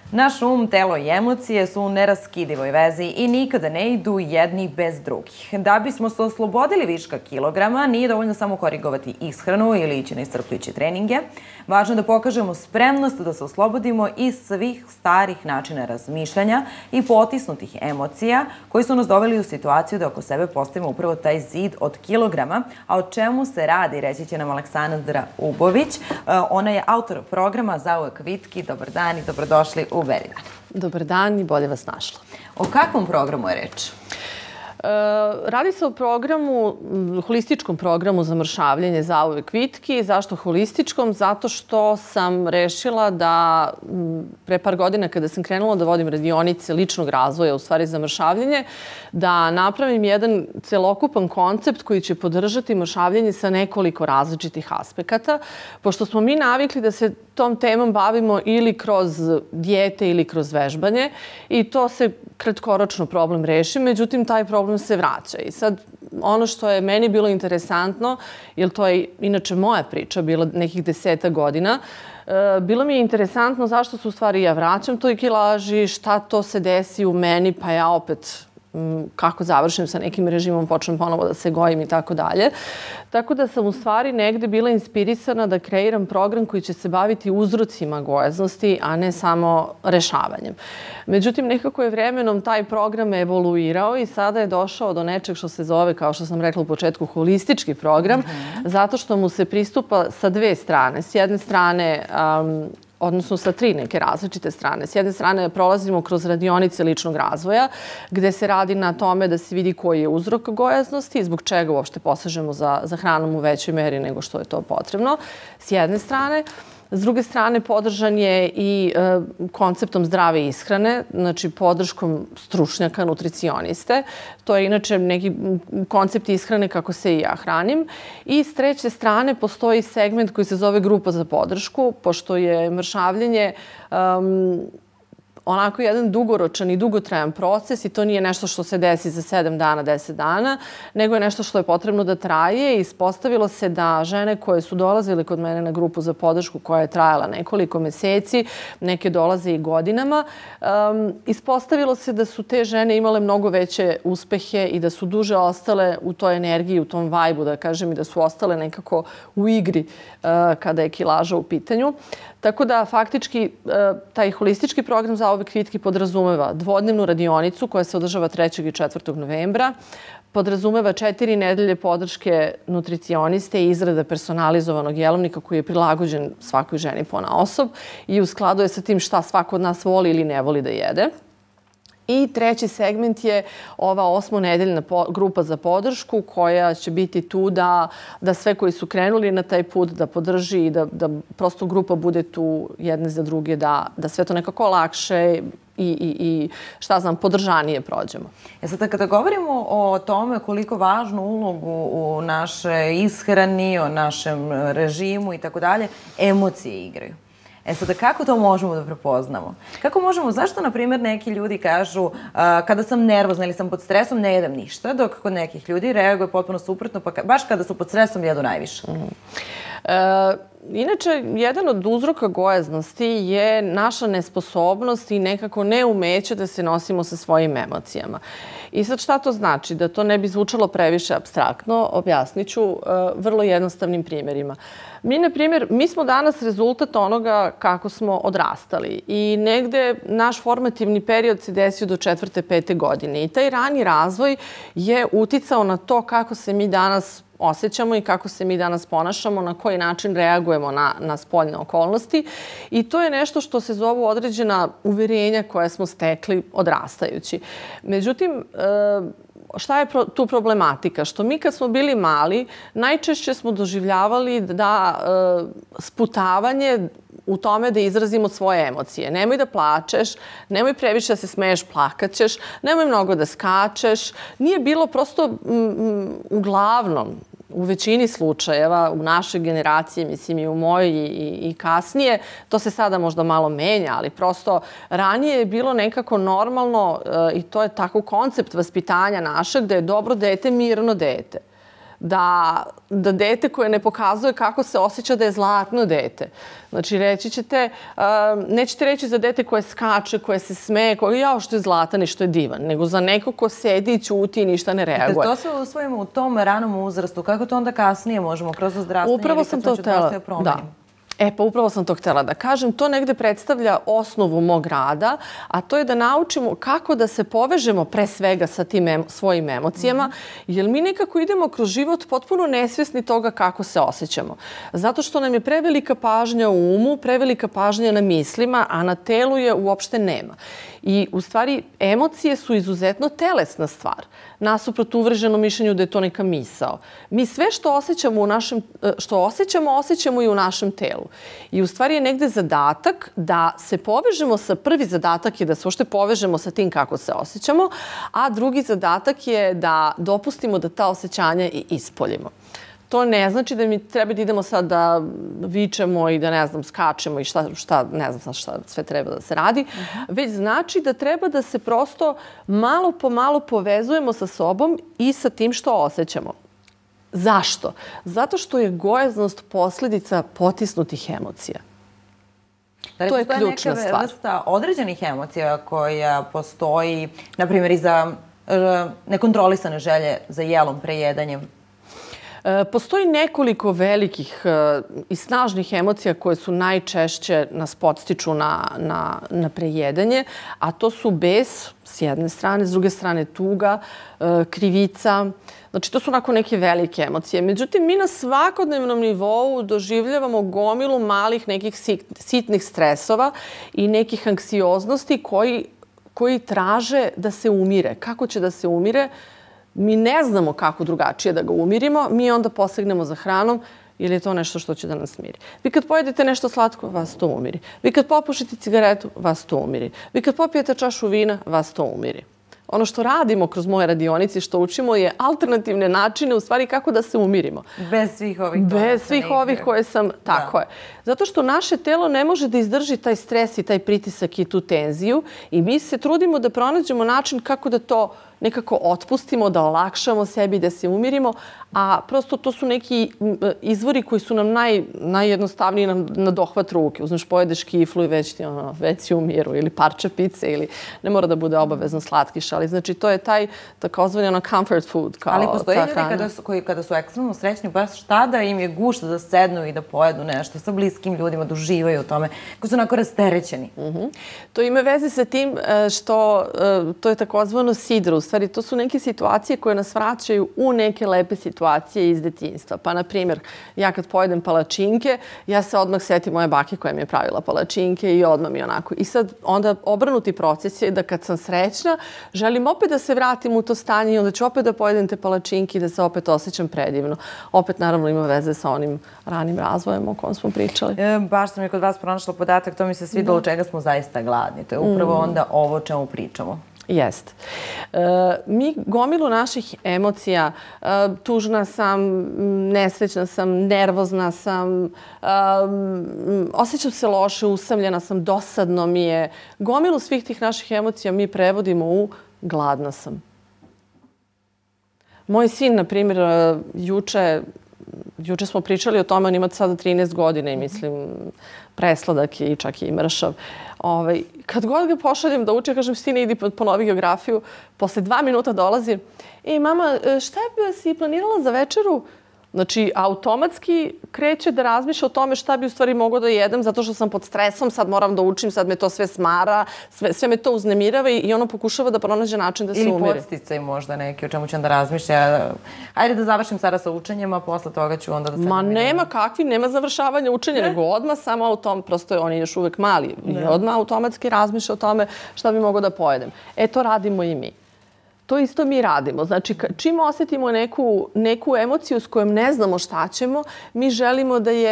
Naš telo i emocije su u neraskidivoj vezi i nikada ne idu jedni bez drugih. Da bismo se oslobodili viška kilograma, nije dovoljno samo korigovati ishranu ili ići na iscrpljujuće treninge. Važno je da pokažemo spremnost da se oslobodimo iz svih starih načina razmišljanja i potisnutih emocija koji su nas doveli u situaciju da oko sebe postavimo upravo taj zid od kilograma. A o čemu se radi, reći će nam Aleksandra Ubović. Ona je autor programa Zauvek vitki. Dobar dan i dobrodošli u Veridan. Dobar dan i bolje vas našla. O kakvom programu je reč? Radi se o programu, holističkom programu za mršavljenje Zauvek vitki. Zašto holističkom? Zato što sam rešila da pre par godina kada sam krenula da vodim radionice ličnog razvoja, u stvari za mršavljenje, da napravim jedan celokupan koncept koji će podržati mršavljenje sa nekoliko različitih aspekata. Pošto smo mi navikli da se tom temom bavimo ili kroz dijete ili kroz vežbanje i to se kratkoročno problem reši, međutim taj problem se vraća. I sad ono što je meni bilo interesantno, jer to je inače moja priča, bila nekih 10 godina, bilo mi je interesantno zašto se u stvari ja vraćam toj kilaži, šta to se desi u meni, pa ja opet kako završim sa nekim režimom, počnem ponovo da se gojim i tako dalje. Tako da sam u stvari negde bila inspirisana da kreiram program koji će se baviti uzrocima gojaznosti, a ne samo rešavanjem. Međutim, nekako je vremenom taj program evoluirao i sada je došao do nečeg što se zove, kao što sam rekla u početku, holistički program, zato što mu se pristupa sa dve strane. S jedne strane, odnosno sa tri neke različite strane. S jedne strane prolazimo kroz radionice ličnog razvoja, gde se radi na tome da se vidi koji je uzrok gojaznosti i zbog čega uopšte posežemo za hranom u većoj meri nego što je to potrebno. S jedne strane. S druge strane, podržan je i konceptom zdrave ishrane, znači podrškom stručnjaka, nutricioniste. To je inače neki koncept ishrane kako se i ja hranim. I s treće strane postoji segment koji se zove grupa za podršku, pošto je mršavljenje onako jedan dugoročan i dugotrajan proces i to nije nešto što se desi za 7 dana, 10 dana, nego je nešto što je potrebno da traje i ispostavilo se da žene koje su dolazile kod mene na grupu za podršku koja je trajala nekoliko meseci, neke dolaze i godinama, ispostavilo se da su te žene imale mnogo veće uspehe i da su duže ostale u toj energiji, u tom vajbu, da kažem, i da su ostale nekako u igri kada je kilaža u pitanju. Tako da faktički taj holistički program Zauvek vitki podrazumeva dvodnevnu radionicu koja se održava 3. i 4. novembra, podrazumeva 4 nedelje podrške nutricioniste i izrada personalizovanog jelovnika koji je prilagođen svakoj ženi ponaosob i u skladu je sa tim šta svako od nas voli ili ne voli da jede. I treći segment je ova 8-nedeljna grupa za podršku koja će biti tu da sve koji su krenuli na taj put da podrži i da prosto grupa bude tu jedne za druge, da sve to nekako lakše i šta znam, podržanije prođemo. Sada kada govorimo o tome koliko važnu ulogu u našoj ishrani, o našem režimu i tako dalje, emocije igraju. Sada, kako to možemo da prepoznamo? Kako možemo, zašto, na primjer, neki ljudi kažu kada sam nervozna ili sam pod stresom ne jedem ništa, dok kod nekih ljudi reaguje potpuno suprotno, pa baš kada su pod stresom jedu najviše? Inače, jedan od uzroka gojaznosti je naša nesposobnost i nekako neumeće da se nosimo sa svojim emocijama. I sad šta to znači? Da to ne bi zvučalo previše apstraktno, objasnit ću vrlo jednostavnim primjerima. Na primjer, mi smo danas rezultat onoga kako smo odrastali i negde naš formativni period se desio do 4. 5. godine i taj rani razvoj je uticao na to kako se mi danas osjećamo i kako se mi danas ponašamo, na koji način reagujemo na spoljne okolnosti. I to je nešto što se zovu određena uverenja koje smo stekli odrastajući. Međutim, šta je tu problematika? Što mi kad smo bili mali, najčešće smo doživljavali da sputavanje u tome da izrazimo svoje emocije. Nemoj da plačeš, nemoj previše da se smeješ, plakaćeš, nemoj mnogo da skačeš. Nije bilo prosto uglavnom, u većini slučajeva, u našoj generaciji, mislim i u mojoj i kasnije, to se sada možda malo menja, ali prosto ranije je bilo nekako normalno i to je tako koncept vaspitanja našeg da je dobro dete, mirno dete. da dete koje ne pokazuje kako se osjeća da je zlatno dete. Znači, nećete reći za dete koje skače, koje se smeje, jao što je zlatan i što je divan, nego za neko ko sedi i ćuti i ništa ne reaguje. Kad to se usvojimo u tom ranom uzrastu, kako to onda kasnije možemo kroz zdravstvene ili kad ću da promenim? Pa upravo sam to htjela da kažem. To negde predstavlja osnovu mog rada, a to je da naučimo kako da se povežemo pre svega sa tim svojim emocijama, jer mi nekako idemo kroz život potpuno nesvjesni toga kako se osjećamo. Zato što nam je prevelika pažnja u umu, prevelika pažnja na mislima, a na telu je uopšte nema. I u stvari emocije su izuzetno telesna stvar. Nasuprot uvreženom mišljenju da je to neka misao. Mi sve što osjećamo i u našem telu. I u stvari je negde zadatak da se povežemo prvi zadatak je da se uopšte povežemo sa tim kako se osjećamo, a drugi zadatak je da dopustimo da ta osjećanja i ispoljimo. To ne znači da mi treba da idemo sad da vičemo i da, ne znam, skačemo i ne znam šta sve treba da se radi, već znači da treba da se prosto malo po malo povezujemo sa sobom i sa tim što osjećamo. Zašto? Zato što je gojaznost posljedica potisnutih emocija. To je ključna stvar. Neka vrsta određenih emocija koja postoji, na primjer, i za nekontrolisane želje za jelom, prejedanjem? Postoji nekoliko velikih i snažnih emocija koje su najčešće nas podstiču na prejedanje, a to su bes s jedne strane, s druge strane tuga, krivica. Znači, to su onako neke velike emocije. Međutim, mi na svakodnevnom nivou doživljavamo gomilu malih nekih sitnih stresova i nekih anksioznosti koji traže da se umire. Kako će da se umire? Mi ne znamo kako drugačije da ga umirimo, mi onda posegnemo za hranom ili je to nešto što će da nas smiri. Vi kad pojedete nešto slatko, vas to umiri. Vi kad popušite cigaretu, vas to umiri. Vi kad popijete čašu vina, vas to umiri. Ono što radimo kroz moje radionice, što učimo je alternativne načine u stvari kako da se umirimo. Bez svih ovih Bez svih ovih koje sam... Tako je. Zato što naše telo ne može da izdrži taj stres i taj pritisak i tu tenziju i mi se trudimo da pronađemo način kako da to nekako otpustimo, da olakšamo sebi, da se umirimo, a prosto to su neki izvori koji su nam najjednostavniji na dohvat ruke. Uzmeš, pojedeš kiflu i već si u miru, ili parče pice, ili ne mora da bude obavezno slatkiš, ali znači to je taj takozvani comfort food. Ali postoje ljudi koji kada su ekstremno srećni, baš tada im je gušta da sednu i da pojedu nešto sa bliskim ljudima, da uživaju u tome, koji su onako rasterećeni. To ima veze sa tim što to je takozvano sidro. U stvari, to su neke situacije koje nas vraćaju u neke lepe situacije iz detinjstva. Pa, na primjer, ja kad pojedem palačinke, ja se odmah setim moje bake koja mi je pravila palačinke i odmah mi onako. I sad onda obrnuti proces je da kad sam srećna, želim opet da se vratim u to stanje i onda ću opet da pojedem te palačinke i da se opet osjećam predivno. Opet, naravno, ima veze sa onim ranim razvojem o kojem smo pričali. Baš sam i kod vas pronašla podatak, to mi se svidalo od čega smo zaista gladni. To je upravo onda ovo o čemu pričamo. Jeste. Mi gomilu naših emocija, tužna sam, nesrećna sam, nervozna sam, osjećam se loše, usamljena sam, dosadno mi je. Gomilu svih tih naših emocija mi prevodimo u gladna sam. Moj sin, na primjer, juče smo pričali o tome, on ima sada 13 godina i mislim presladak je i čak i mršav. Kad god ga pošaljem da uče, kažem, sine, idi ponovi geografiju, posle 2 minuta dolazi, mama, šta si planirala za večeru? Znači, automatski kreće da razmišlja o tome šta bi u stvari mogao da jedem zato što sam pod stresom, sad moram da učim, sad me to sve smara, sve me to uznemirava i ono pokušava da pronađe način da se umiri. Ili podsticaj možda neki, o čemu će onda razmišlja. Ajde da završim sada sa učenjem, a posle toga ću onda da se... Ma nema kakvi, nema završavanja učenja, nego odmah samo autom, prosto on je još uvek mali, i odmah automatski razmišlja o tome šta bi mogao da pojedem. To radimo i mi. To isto mi radimo. Znači, čim osjetimo neku emociju s kojom ne znamo šta ćemo, mi želimo da je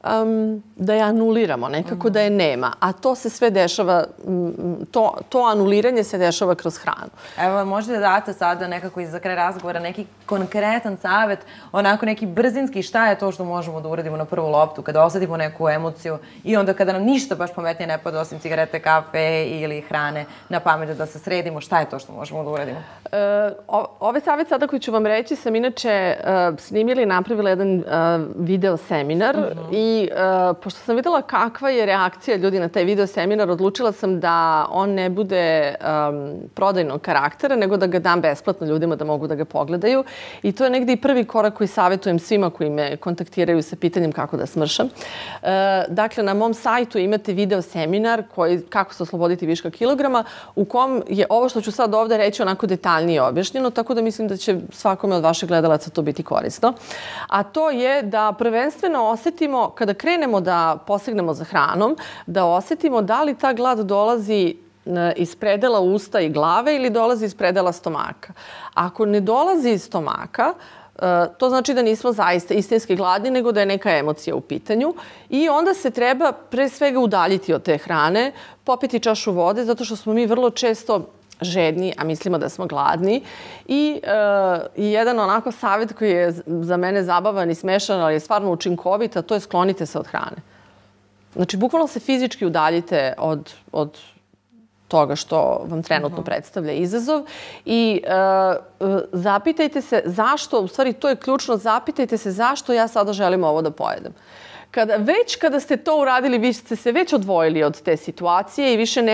da je anuliramo, nekako da je nema. A to se sve dešava, to anuliranje se dešava kroz hranu. Evo, možete da date sada nekako i za kraj razgovora neki konkretan savjet, onako neki brzinski šta je to što možemo da uradimo na prvu loptu kada osetimo neku emociju i onda kada nam ništa baš pametnije ne pada osim cigarete, kafe ili hrane na pamet da se sredimo, šta je to što možemo da uradimo? Ove savjet sada koji ću vam reći sam inače snimila i napravila jedan video seminar i pošto sam videla kakva je reakcija ljudi na taj video seminar, odlučila sam da on ne bude prodajnog karaktera, nego da ga dam besplatno ljudima da mogu da ga pogledaju. I to je negdje i prvi korak koji savjetujem svima koji me kontaktiraju sa pitanjem kako da smršam. Dakle, na mom sajtu imate video seminar kako se osloboditi viška kilograma, u kom je ovo što ću sad ovdje reći onako detaljnije objašnjeno, tako da mislim da će svakome od vaših gledalaca to biti korisno. A to je da prvenstveno osetimo, kada krenemo da posegnemo za hranom, da osetimo da li ta glad dolazi iz predela usta i glave ili dolazi iz predela stomaka. Ako ne dolazi iz stomaka, to znači da nismo zaista istinski gladni, nego da je neka emocija u pitanju. I onda se treba pre svega udaljiti od te hrane, popiti čašu vode, zato što smo mi vrlo često žedni, a mislimo da smo gladni. I jedan onako savjet koji je za mene zabavan i smešan, ali je stvarno učinkovit, a to je sklonite se od hrane. Znači, bukvalno se fizički udaljite od toga što vam trenutno predstavlja izazov i zapitajte se zašto, u stvari to je ključno, zapitajte se zašto ja sada želim ovo da pojedem. Kada ste to uradili, vi ste se već odvojili od te situacije i više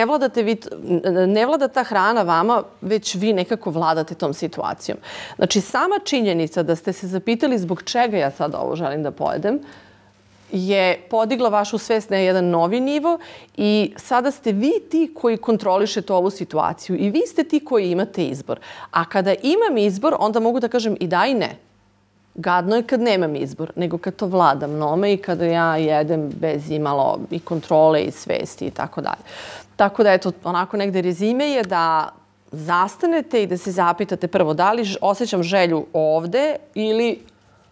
ne vlada ta hrana vama, već vi nekako vladate tom situacijom. Znači, sama činjenica da ste se zapitali zbog čega ja sada ovo želim da pojedem, je podigla vašu svest na jedan novi nivo i sada ste vi ti koji kontrolišete ovu situaciju i vi ste ti koji imate izbor. A kada imam izbor, onda mogu da kažem i da i ne. Gadno je kad nemam izbor, nego kad to vlada mnome i kada ja jedem bez imalo i kontrole i svesti i tako dalje. Tako da, eto, onako negde rezime je da zastanete i da se zapitate prvo da li osjećam želju ovde ili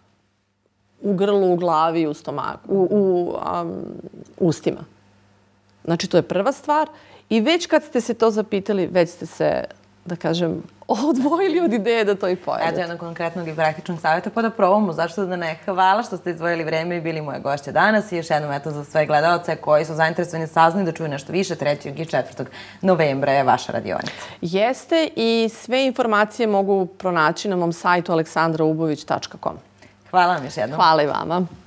u grlu, u glavi, u stomaku, u ustima. Znači, to je prva stvar. I već kad ste se to zapitali, već ste se, da kažem, odvojili od ideje da to i pojedete. Eto jednog konkretnog i praktičnog savjeta, pa da probamo, zašto da ne. Hvala što ste izdvojili vreme i bili moje gošće danas i još jednom eto za sve gledalce koji su zainteresovani saznali da čuju nešto više 3. i 4. novembra je vaša radionica. Jeste i sve informacije mogu pronaći na mom sajtu aleksandraubović.com. Hvala vam još jednom. Hvala i vama.